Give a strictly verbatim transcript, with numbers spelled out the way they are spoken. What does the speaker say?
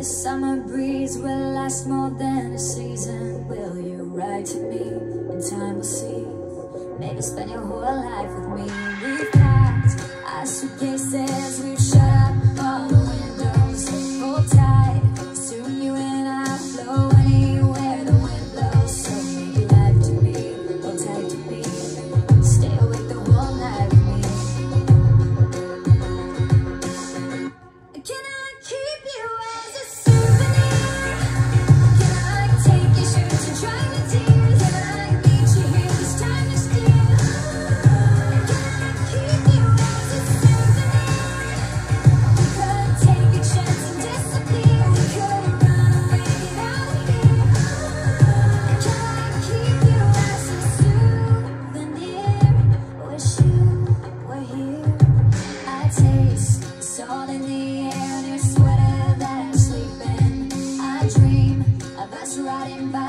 summer breeze will last more than a season. Will you write to me? In time we'll see. Maybe spend your whole life with me. We've packed our suitcases, we've shut up all the windows. Hold tight, soon you and I flow anywhere the wind blows. So make life to me, hold tight to me. Stay awake the whole night with me. Can I keep you as a souvenir? Can I take your shirts and dry your tears? Can I meet you here this time next year? Can I keep you as a souvenir? We could take a chance and disappear. We could run away out of here. Can I keep you as a souvenir? Wish you were here. I taste the salt in the air on your sweater that I sleep in. I dream of us riding by